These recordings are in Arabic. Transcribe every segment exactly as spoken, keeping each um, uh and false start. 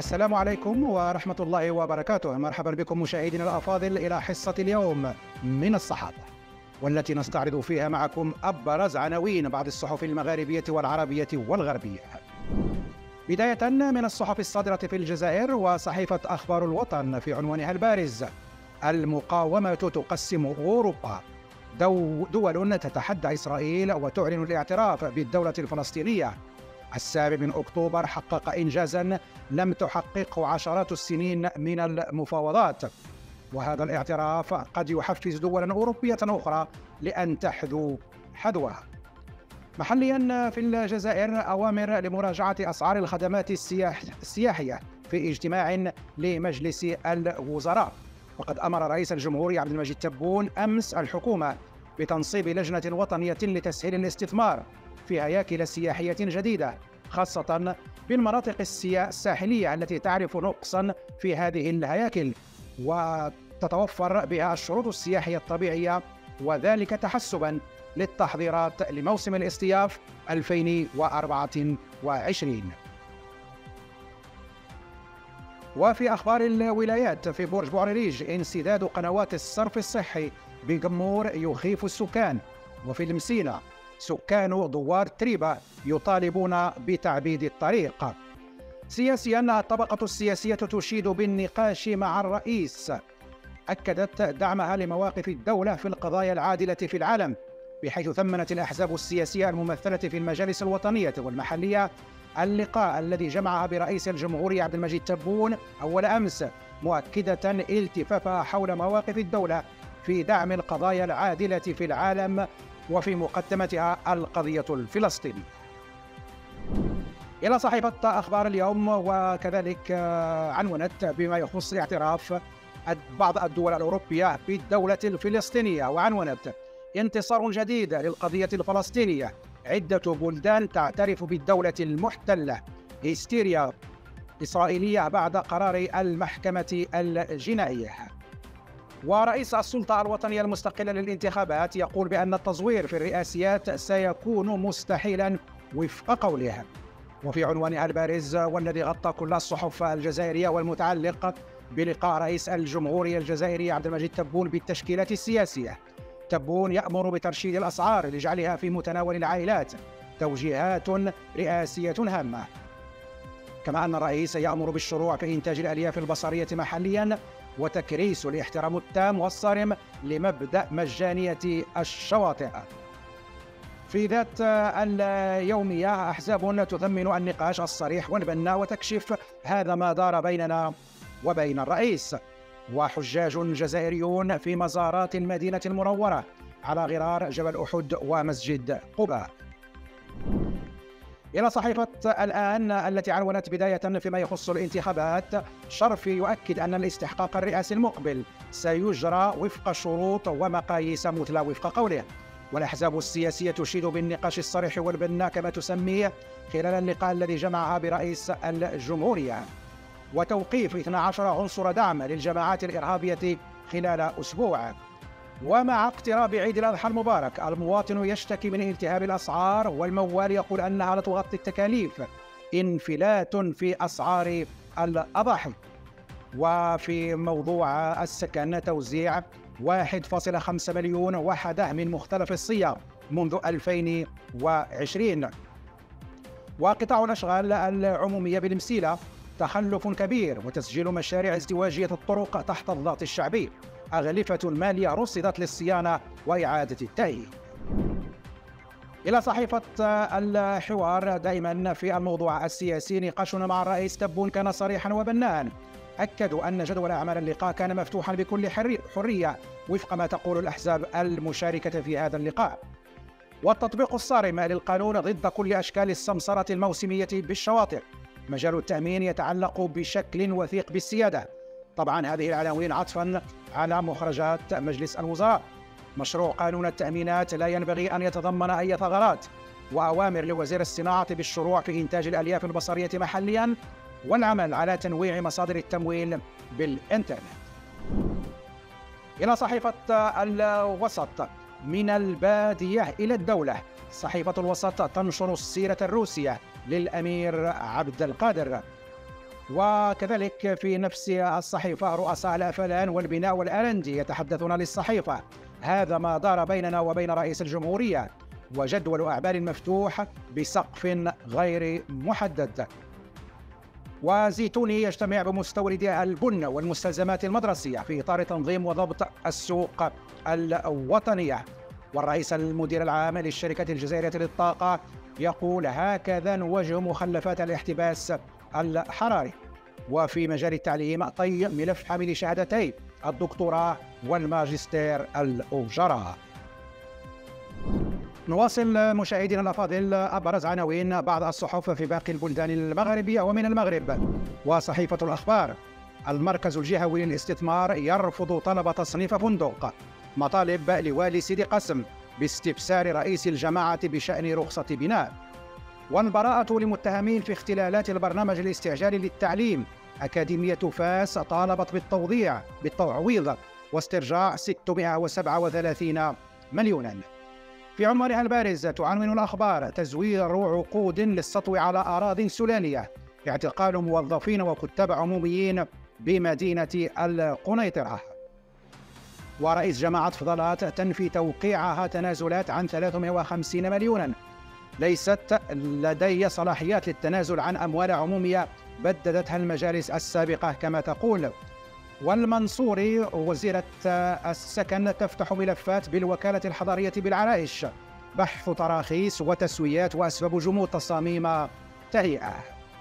السلام عليكم ورحمة الله وبركاته. مرحبا بكم مشاهدينا الأفاضل إلى حصة اليوم من الصحافة، والتي نستعرض فيها معكم أبرز عناوين بعض الصحف المغاربية والعربية والغربية. بداية من الصحف الصادرة في الجزائر، وصحيفة أخبار الوطن في عنوانها البارز: المقاومة تقسم أوروبا، دول تتحدى إسرائيل وتعلن الاعتراف بالدولة الفلسطينية. السابع من أكتوبر حقق إنجازا لم تحققه عشرات السنين من المفاوضات، وهذا الاعتراف قد يحفز دولا أوروبية أخرى لأن تحذو حذوها. محليا في الجزائر، أوامر لمراجعة أسعار الخدمات السياح السياحية في اجتماع لمجلس الوزراء. وقد أمر رئيس الجمهورية عبد المجيد تبون أمس الحكومة بتنصيب لجنة وطنية لتسهيل الاستثمار في هياكل سياحية جديدة، خاصة بالمناطق الساحلية التي تعرف نقصا في هذه الهياكل وتتوفر بها الشروط السياحية الطبيعية، وذلك تحسبا للتحضيرات لموسم الاصطياف ألفين وأربعة وعشرين. وفي أخبار الولايات، في برج بوعريريج انسداد قنوات الصرف الصحي بقمور يخيف السكان. وفي المسينة، سكان دوار تريبا يطالبون بتعبيد الطريق. سياسيا، الطبقة السياسية تشيد بالنقاش مع الرئيس، أكدت دعمها لمواقف الدولة في القضايا العادلة في العالم، بحيث ثمنت الأحزاب السياسية الممثلة في المجالس الوطنية والمحلية اللقاء الذي جمعها برئيس الجمهورية عبد المجيد تبون أول أمس، مؤكدة التفافها حول مواقف الدولة في دعم القضايا العادلة في العالم، وفي مقدمتها القضية الفلسطينية. إلى صحيفة أخبار اليوم، وكذلك عنونت بما يخص اعتراف بعض الدول الأوروبية بالدولة الفلسطينية، وعنونت: انتصار جديد للقضية الفلسطينية، عدة بلدان تعترف بالدولة المحتلة، هستيريا إسرائيلية بعد قرار المحكمة الجنائية. ورئيس السلطة الوطنية المستقلة للانتخابات يقول بأن التزوير في الرئاسيات سيكون مستحيلا وفق قوله. وفي عنوانها البارز والذي غطى كل الصحف الجزائرية والمتعلق بلقاء رئيس الجمهورية الجزائري عبد المجيد تبون بالتشكيلات السياسية: تبون يأمر بترشيد الأسعار لجعلها في متناول العائلات، توجيهات رئاسية هامة. كما أن الرئيس يأمر بالشروع في إنتاج الألياف البصرية محليا، وتكريس الاحترام التام والصارم لمبدأ مجانية الشواطئ. في ذات اليومية، أحزاب تثمن النقاش الصريح والبناء وتكشف هذا ما دار بيننا وبين الرئيس. وحجاج جزائريون في مزارات المدينة المنورة على غرار جبل أحد ومسجد قباء. إلى صحيفة الآن التي عنونت بداية فيما يخص الانتخابات: شرفي يؤكد أن الاستحقاق الرئاسي المقبل سيجرى وفق شروط ومقاييس مثلى وفق قوله. والأحزاب السياسية تشيد بالنقاش الصريح والبناء كما تسميه خلال اللقاء الذي جمعها برئيس الجمهورية، وتوقيف اثني عشر عنصر دعم للجماعات الإرهابية خلال أسبوع. ومع اقتراب عيد الأضحى المبارك، المواطن يشتكي من التهاب الأسعار، والموال يقول أنها لا تغطي التكاليف، انفلات في أسعار الأضاحي. وفي موضوع السكن، توزيع واحد فاصلة خمسة مليون وحدة من مختلف الصيغ منذ ألفين وعشرين. وقطاع الأشغال العمومية بالمسيلة: تخلف كبير وتسجيل مشاريع ازدواجية الطرق تحت الضغط الشعبي، أغلفة مالية رصدت للصيانة وإعادة التأهيل. إلى صحيفة الحوار، دائما في الموضوع السياسي، نقاشنا مع الرئيس تبون كان صريحا وبناء. أكدوا أن جدول أعمال اللقاء كان مفتوحا بكل حرية وفق ما تقول الأحزاب المشاركة في هذا اللقاء. والتطبيق الصارم للقانون ضد كل أشكال السمسرة الموسمية بالشواطئ. مجال التأمين يتعلق بشكل وثيق بالسيادة. طبعا هذه العناوين عطفا على مخرجات مجلس الوزراء. مشروع قانون التأمينات لا ينبغي أن يتضمن أي ثغرات. وأوامر لوزير الصناعة بالشروع في إنتاج الألياف البصرية محليا، والعمل على تنويع مصادر التمويل بالإنترنت. إلى صحيفة الوسط: من البادية إلى الدولة. صحيفة الوسط تنشر السيرة الروسية للأمير عبد القادر. وكذلك في نفس الصحيفة رؤساء الأفلان والبناء والأرندي يتحدثون للصحيفة: هذا ما دار بيننا وبين رئيس الجمهورية، وجدول أعمال مفتوح بسقف غير محدد. وزيتوني يجتمع بمستوردي البن والمستلزمات المدرسية في إطار تنظيم وضبط السوق الوطنية. والرئيس المدير العام للشركة الجزائرية للطاقة يقول: هكذا نواجه مخلفات الاحتباس الحراري. وفي مجال التعليم طي ملف حامل شهادتي الدكتوراه والماجستير الأجراء. نواصل مشاهدينا الأفاضل أبرز عناوين بعض الصحف في باقي البلدان المغربية ومن المغرب. وصحيفة الأخبار: المركز الجهوي للاستثمار يرفض طلب تصنيف فندق. مطالب لوالي سيدي قاسم باستفسار رئيس الجماعة بشأن رخصة بناء. والبراءة لمتهمين في اختلالات البرنامج الاستعجالي للتعليم. أكاديمية فاس طالبت بالتوضيع بالتعويض واسترجاع ستمائة وسبعة وثلاثين مليونا. في عنوانها البارز تعنون الأخبار: تزوير عقود للسطو على أراضٍ سلالية. اعتقال موظفين وكتاب عموميين بمدينة القنيطرة. ورئيس جماعة فضلات تنفي توقيعها تنازلات عن ثلاثمائة وخمسين مليونا. ليست لدي صلاحيات للتنازل عن أموال عمومية بددتها المجالس السابقة كما تقول. والمنصوري: وزيرة السكن تفتح ملفات بالوكالة الحضرية بالعرائش. بحث تراخيص وتسويات وأسباب جمود تصاميم تهيئة.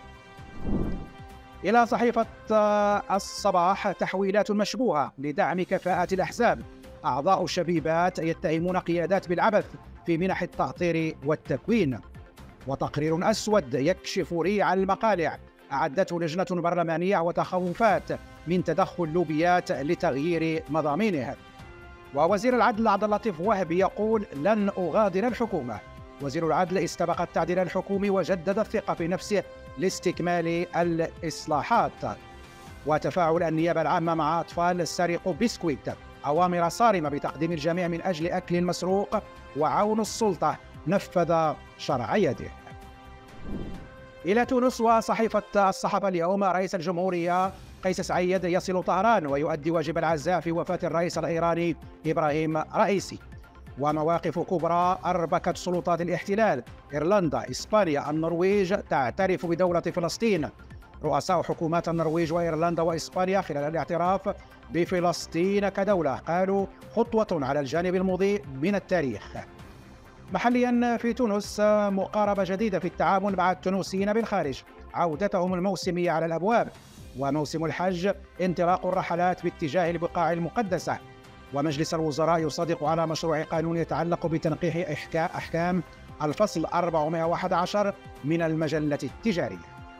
إلى صحيفة الصباح: تحويلات مشبوهة لدعم كفاءة الأحزاب. أعضاء شبيبات يتهمون قيادات بالعبث في منح التعطير والتكوين. وتقرير أسود يكشف ريع المقالع. أعدته لجنة برلمانية وتخوفات من تدخل لوبيات لتغيير مضامينها. ووزير العدل عبد اللطيف وهبي يقول: لن أغادر الحكومة. وزير العدل استبق التعديل الحكومي وجدد الثقة في نفسه لاستكمال الإصلاحات. وتفاعل النيابة العامة مع أطفال سرقوا بسكويت. أوامر صارمة بتقديم الجميع من أجل أكل مسروق. وعون السلطة نفذ شرع يده. إلى تونس وصحيفة الصحافة اليوم: رئيس الجمهورية قيس سعيد يصل طهران ويؤدي واجب العزاء في وفاة الرئيس الإيراني إبراهيم رئيسي. ومواقف كبرى أربكت سلطات الاحتلال. إيرلندا، إسبانيا، النرويج تعترف بدولة فلسطين. رؤساء حكومات النرويج وإيرلندا وإسبانيا خلال الاعتراف بفلسطين كدولة قالوا: خطوة على الجانب المضيء من التاريخ. محليا في تونس: مقاربة جديدة في التعامل مع التونسيين بالخارج. عودتهم الموسمية على الأبواب. وموسم الحج: انطلاق الرحلات باتجاه البقاع المقدسة. ومجلس الوزراء يصادق على مشروع قانون يتعلق بتنقيح أحكام الفصل أربعمائة وأحد عشر من المجلة التجارية.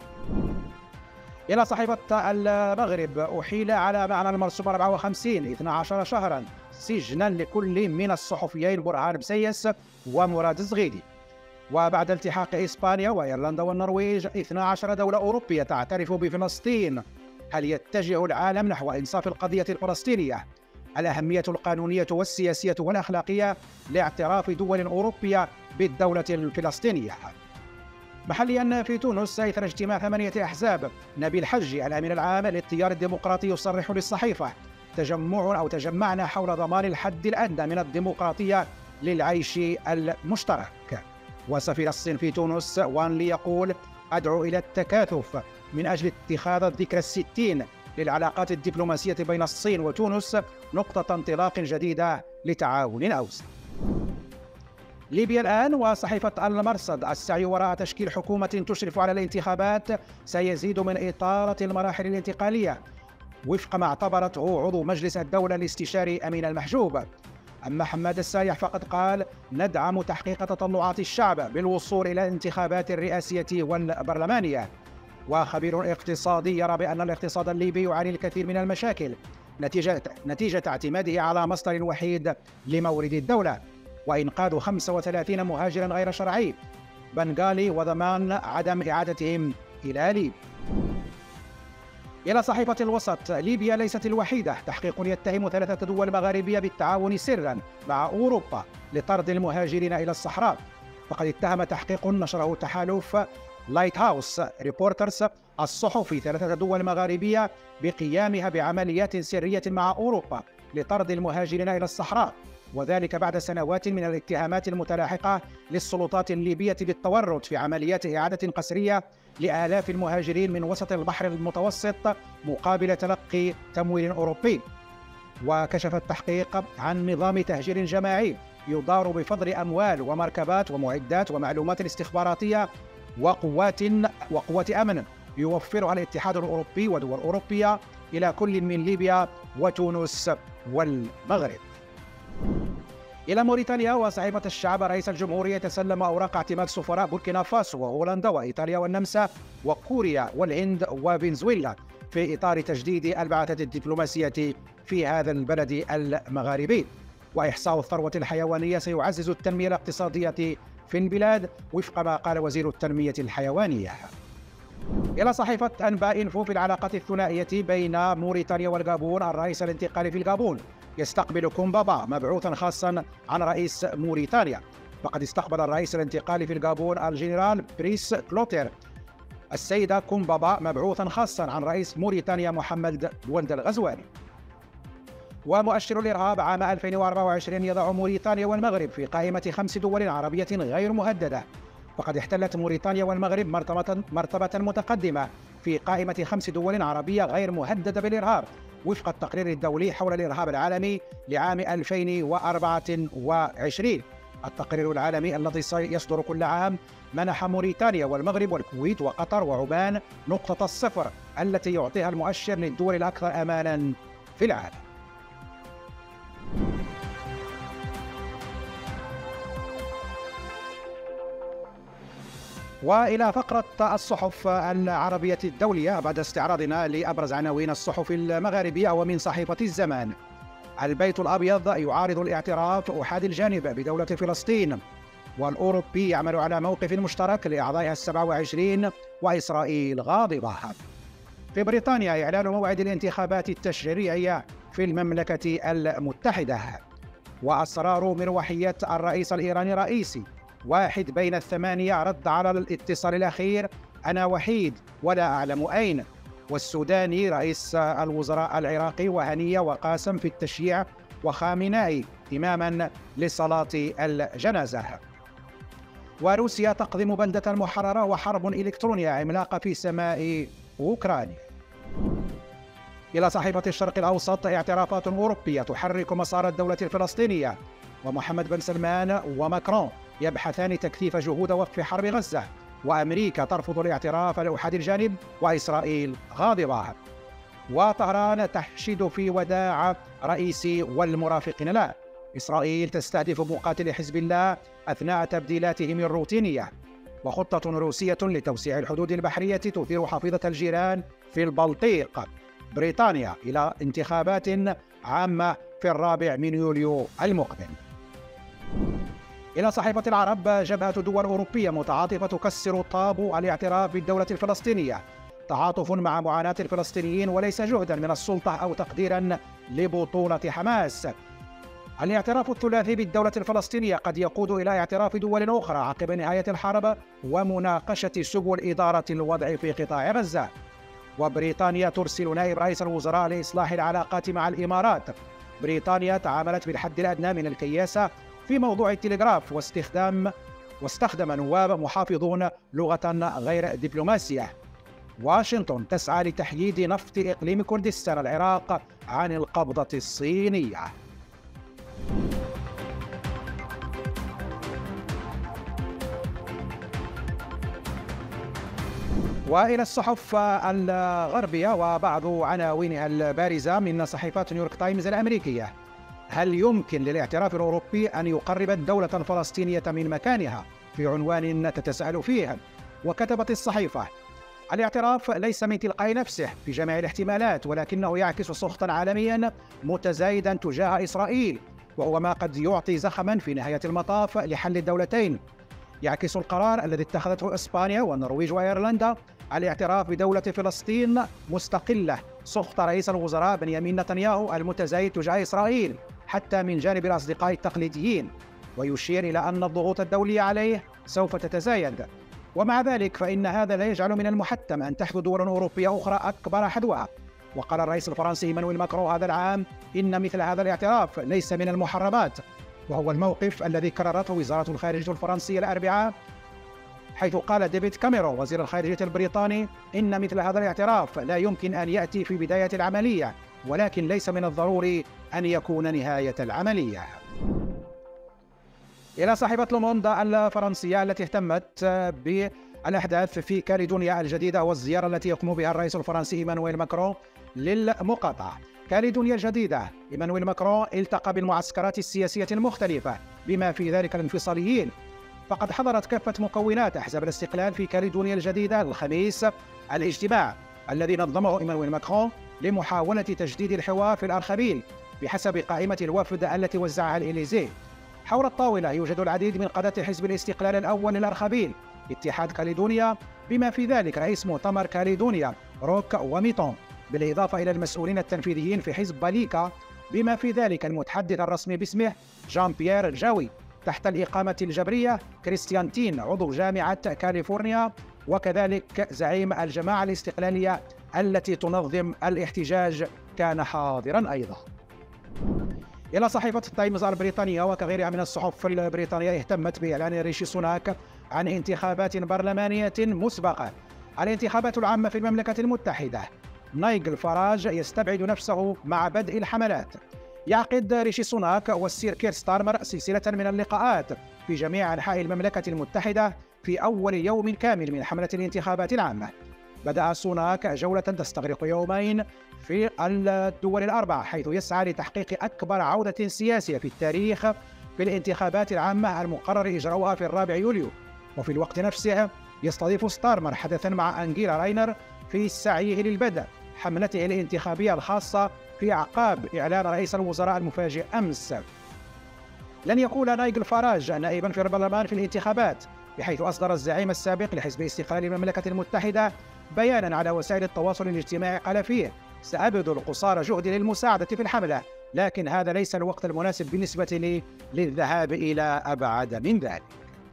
إلى صحيفة المغرب: أحيل على معنى المرسوم أربعة وخمسين اثنا عشر شهرا سجنا لكل من الصحفيين برهان بسيس ومراد الزغيدي. وبعد التحاق إسبانيا وإيرلندا والنرويج، اثنتا عشرة دولة أوروبية تعترف بفلسطين. هل يتجه العالم نحو إنصاف القضية الفلسطينية؟ الأهمية القانونية والسياسية والأخلاقية لاعتراف دول أوروبية بالدولة الفلسطينية. محليا في تونس: إثر اجتماع ثمانية أحزاب، نبيل حجي الأمين العام للتيار الديمقراطي يصرح للصحيفة: تجمع أو تجمعنا حول ضمان الحد الأدنى من الديمقراطية للعيش المشترك. وسفير الصين في تونس وان لي يقول: أدعو إلى التكاثف من أجل اتخاذ الذكرى الستين للعلاقات الدبلوماسية بين الصين وتونس نقطة انطلاق جديدة لتعاون أوسع. ليبيا الآن وصحيفة المرصد: السعي وراء تشكيل حكومة تشرف على الانتخابات سيزيد من إطالة المراحل الانتقالية وفق ما اعتبرته عضو مجلس الدولة الاستشاري أمين المحجوب. أما حماد السايح فقد قال: ندعم تحقيق تطلعات الشعب بالوصول إلى الانتخابات الرئاسية والبرلمانية. وخبير اقتصادي يرى بأن الاقتصاد الليبي يعاني الكثير من المشاكل نتيجة, نتيجة اعتماده على مصدر وحيد لمورد الدولة، وإنقاذ خمسة وثلاثين مهاجرا غير شرعي بنغالي وضمان عدم إعادتهم إلى ليبيا. إلى صحيفة الوسط: ليبيا ليست الوحيدة. تحقيق يتهم ثلاثة دول مغاربية بالتعاون سرا مع أوروبا لطرد المهاجرين إلى الصحراء. فقد اتهم تحقيق نشره تحالف لايت هاوس ريبورترز الصحف في ثلاثة دول مغاربية بقيامها بعمليات سرية مع أوروبا لطرد المهاجرين إلى الصحراء، وذلك بعد سنوات من الاتهامات المتلاحقة للسلطات الليبية بالتورط في عمليات إعادة قسرية لآلاف المهاجرين من وسط البحر المتوسط مقابل تلقي تمويل أوروبي. وكشف التحقيق عن نظام تهجير جماعي يدار بفضل أموال ومركبات ومعدات ومعلومات استخباراتية وقوات وقوات أمن يوفرها الاتحاد الأوروبي ودول أوروبية إلى كل من ليبيا وتونس والمغرب. إلى موريتانيا، وصحيفة الشعب رئيس الجمهورية تسلم أوراق اعتماد سفراء بوركينا فاسو وهولندا وإيطاليا والنمسا وكوريا والهند وفنزويلا في إطار تجديد البعثة الدبلوماسية في هذا البلد المغاربي. وإحصاء الثروة الحيوانية سيعزز التنمية الاقتصادية في البلاد وفق ما قال وزير التنمية الحيوانية. إلى صحيفة أنباء إنفو في العلاقات الثنائية بين موريتانيا والغابون، الرئيس الانتقالي في الغابون يستقبل كومبابا مبعوثا خاصا عن رئيس موريتانيا. فقد استقبل الرئيس الانتقالي في الغابون الجنرال بريس كلوتير السيدة كومبابا مبعوثا خاصا عن رئيس موريتانيا محمد بولد الغزواني. ومؤشر الإرهاب عام ألفين وأربعة وعشرين يضع موريتانيا والمغرب في قائمة خمس دول عربية غير مهددة. فقد احتلت موريتانيا والمغرب مرتبة, مرتبة متقدمة في قائمة خمس دول عربية غير مهددة بالإرهاب وفق التقرير الدولي حول الإرهاب العالمي لعام ألفين وأربعة وعشرين. التقرير العالمي الذي يصدر كل عام منح موريتانيا والمغرب والكويت وقطر وعمان نقطة الصفر التي يعطيها المؤشر للدول الأكثر أمانا في العالم. وإلى فقرة الصحف العربية الدولية بعد استعراضنا لأبرز عناوين الصحف المغاربية ومن صحيفة الزمان. البيت الأبيض يعارض الاعتراف أحادي الجانب بدولة فلسطين، والأوروبي يعمل على موقف مشترك لأعضائها السبعة وعشرين، وإسرائيل غاضبة. في بريطانيا إعلان موعد الانتخابات التشريعية في المملكة المتحدة. وأسرار مروحية الرئيس الإيراني رئيسي، واحد بين الثمانية رد على الاتصال الأخير أنا وحيد ولا أعلم أين. والسوداني رئيس الوزراء العراقي وهنية وقاسم في التشييع وخامنائي إماما لصلاة الجنازة. وروسيا تقضم بلدة محررة وحرب إلكترونية عملاقة في سماء أوكرانيا. إلى صحيفة الشرق الأوسط، اعترافات أوروبية تحرك مسار الدولة الفلسطينية، ومحمد بن سلمان وماكرون يبحثان تكثيف جهود وقف حرب غزة، وأمريكا ترفض الاعتراف لأحد الجانب، وإسرائيل غاضبة. وطهران تحشد في وداع رئيسي والمرافقين له. إسرائيل تستهدف مقاتلي حزب الله أثناء تبديلاتهم الروتينية. وخطة روسية لتوسيع الحدود البحرية تثير حفيظة الجيران في البلطيق. بريطانيا إلى انتخابات عامة في الرابع من يوليو المقبل. إلى صحيفة العرب، جبهة دول أوروبية متعاطفة تكسر طابو الاعتراف بالدولة الفلسطينية، تعاطف مع معاناة الفلسطينيين وليس جهدا من السلطة أو تقديرا لبطولة حماس. الاعتراف الثلاثي بالدولة الفلسطينية قد يقود إلى اعتراف دول أخرى عقب نهاية الحرب ومناقشة سبل إدارة الوضع في قطاع غزة. وبريطانيا ترسل نائب رئيس الوزراء لإصلاح العلاقات مع الإمارات. بريطانيا تعاملت بالحد الأدنى من الكياسة في موضوع التلغراف واستخدام واستخدم نواب محافظون لغة غير دبلوماسية. واشنطن تسعى لتحييد نفط إقليم كردستان العراق عن القبضة الصينية. وإلى الصحف الغربية وبعض عناوينها البارزة من صحيفة نيويورك تايمز الأمريكية. هل يمكن للاعتراف الأوروبي أن يقرب الدولة الفلسطينية من مكانها؟ في عنوان تتساءل فيه. وكتبت الصحيفة: الاعتراف ليس من تلقاء نفسه في جميع الاحتمالات، ولكنه يعكس سخطا عالميا متزايدا تجاه إسرائيل، وهو ما قد يعطي زخما في نهاية المطاف لحل الدولتين. يعكس القرار الذي اتخذته إسبانيا والنرويج وأيرلندا الاعتراف بدولة فلسطين مستقلة سخط رئيس الوزراء بنيامين نتنياهو المتزايد تجاه إسرائيل حتى من جانب الأصدقاء التقليديين، ويشير إلى أن الضغوط الدولية عليه سوف تتزايد. ومع ذلك فإن هذا لا يجعل من المحتم أن تحدث دول أوروبية أخرى أكبر حدوها. وقال الرئيس الفرنسي إيمانويل ماكرون هذا العام إن مثل هذا الاعتراف ليس من المحرمات، وهو الموقف الذي كررته وزارة الخارجية الفرنسية الأربعاء، حيث قال ديفيد كاميرون وزير الخارجية البريطاني إن مثل هذا الاعتراف لا يمكن أن يأتي في بداية العملية، ولكن ليس من الضروري أن يكون نهاية العملية. إلى صاحبة لوموند الفرنسية التي اهتمت بالأحداث في كاليدونيا الجديدة والزيارة التي يقوم بها الرئيس الفرنسي إيمانويل ماكرون للمقاطعة. كاليدونيا الجديدة، إيمانويل ماكرون التقى بالمعسكرات السياسية المختلفة بما في ذلك الانفصاليين، فقد حضرت كافة مكونات أحزاب الاستقلال في كاليدونيا الجديدة الخميس الاجتماع الذي نظمه إيمانويل ماكرون لمحاولة تجديد الحوار في الأرخبيل بحسب قائمة الوفد التي وزعها الإليزيه. حول الطاولة يوجد العديد من قادة حزب الاستقلال الأول للأرخبيل، اتحاد كاليدونيا، بما في ذلك رئيس مؤتمر كاليدونيا روك وميتون، بالإضافة إلى المسؤولين التنفيذيين في حزب باليكا، بما في ذلك المتحدث الرسمي باسمه جان بيير جاوي، تحت الإقامة الجبرية كريستيان تين عضو جامعة كاليفورنيا، وكذلك زعيم الجماعة الاستقلالية التي تنظم الاحتجاج كان حاضرا أيضا. إلى صحيفة التايمز البريطانية وكغيرها من الصحف البريطانية اهتمت بإعلان ريشي سوناك عن انتخابات برلمانية مسبقة. الانتخابات العامة في المملكة المتحدة، نايجل فاراج يستبعد نفسه مع بدء الحملات. يعقد ريشي سوناك والسير كير ستارمر سلسلة من اللقاءات في جميع أنحاء المملكة المتحدة في أول يوم كامل من حملة الانتخابات العامة. بدأ سوناك جولة تستغرق يومين في الدول الأربعة، حيث يسعى لتحقيق أكبر عودة سياسية في التاريخ في الانتخابات العامة المقرر إجراؤها في الرابع يوليو. وفي الوقت نفسه يستضيف ستارمر حدثا مع أنجيلا راينر في سعيه للبدء حملته الانتخابية الخاصة في أعقاب إعلان رئيس الوزراء المفاجئ أمس. لن يكون نايجل فاراج نائبا في البرلمان في الانتخابات، بحيث أصدر الزعيم السابق لحزب استقلال المملكة المتحدة بيانا على وسائل التواصل الاجتماعي قال فيه: سأبذل قصارى جهدي للمساعدة في الحملة، لكن هذا ليس الوقت المناسب بالنسبة لي للذهاب إلى أبعد من ذلك.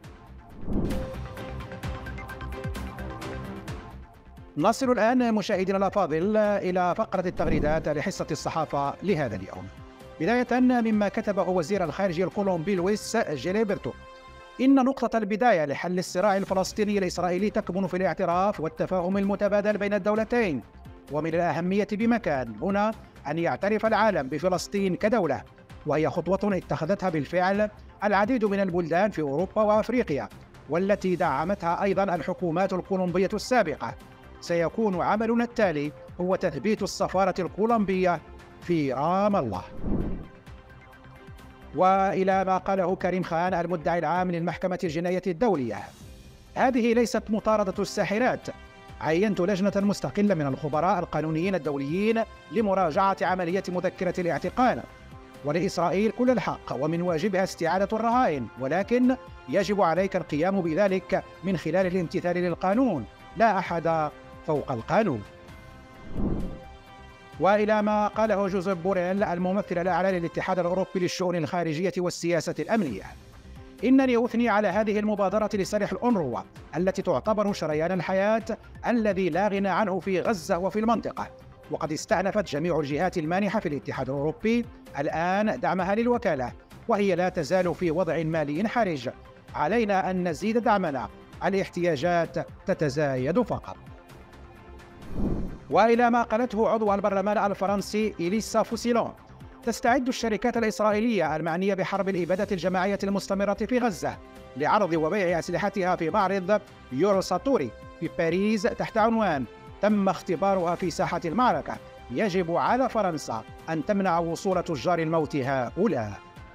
نصل الآن مشاهدينا الأفاضل إلى فقرة التغريدات لحصة الصحافة لهذا اليوم، بداية مما كتبه وزير الخارجية الكولومبي لويس جيليبرتو: إن نقطة البداية لحل الصراع الفلسطيني الإسرائيلي تكمن في الاعتراف والتفاهم المتبادل بين الدولتين، ومن الأهمية بمكان هنا أن يعترف العالم بفلسطين كدولة، وهي خطوة اتخذتها بالفعل العديد من البلدان في أوروبا وأفريقيا، والتي دعمتها أيضا الحكومات الكولومبية السابقة. سيكون عملنا التالي هو تثبيت السفارة الكولومبية في رام الله. وإلى ما قاله كريم خان المدعي العام للمحكمة الجنائية الدولية: هذه ليست مطاردة الساحرات، عينت لجنة مستقلة من الخبراء القانونيين الدوليين لمراجعة عملية مذكرة الاعتقال، ولإسرائيل كل الحق ومن واجبها استعادة الرهائن، ولكن يجب عليك القيام بذلك من خلال الامتثال للقانون، لا أحد فوق القانون. وإلى ما قاله جوزيف بوريل الممثل الأعلى للاتحاد الأوروبي للشؤون الخارجية والسياسة الأمنية: إنني أثني على هذه المبادرة لصالح الأونروا التي تعتبر شريان الحياة الذي لا غنى عنه في غزة وفي المنطقة، وقد استأنفت جميع الجهات المانحة في الاتحاد الأوروبي الآن دعمها للوكالة، وهي لا تزال في وضع مالي حرج. علينا أن نزيد دعمنا، الاحتياجات تتزايد فقط. وإلى ما قالته عضو البرلمان الفرنسي إليسا فوسيلون: تستعد الشركات الإسرائيلية المعنية بحرب الإبادة الجماعية المستمرة في غزة لعرض وبيع أسلحتها في معرض يوروساتوري في باريس تحت عنوان تم اختبارها في ساحة المعركة، يجب على فرنسا أن تمنع وصول تجار الموت هؤلاء.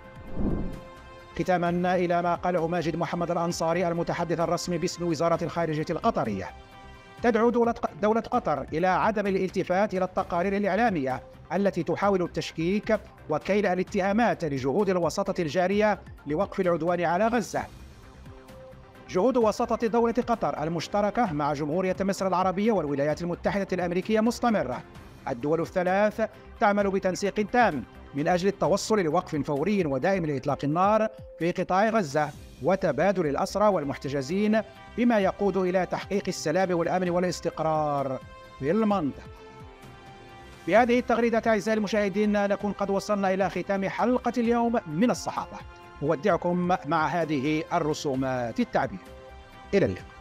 ختاما إلى ما قاله ماجد محمد الأنصاري المتحدث الرسمي باسم وزارة الخارجية القطرية: تدعو دولة دولة قطر إلى عدم الالتفات إلى التقارير الإعلامية التي تحاول التشكيك وكيل الاتهامات لجهود الوساطة الجارية لوقف العدوان على غزة. جهود وساطة دولة قطر المشتركة مع جمهورية مصر العربية والولايات المتحدة الأمريكية مستمرة. الدول الثلاث تعمل بتنسيق تام من أجل التوصل لوقف فوري ودائم لإطلاق النار في قطاع غزة وتبادل الأسرى والمحتجزين، بما يقود إلى تحقيق السلام والأمن والاستقرار في المنطقة. بهذه التغريدة أعزائي المشاهدين نكون قد وصلنا إلى ختام حلقة اليوم من الصحافة. أودعكم مع هذه الرسومات التعبير. إلى اللقاء.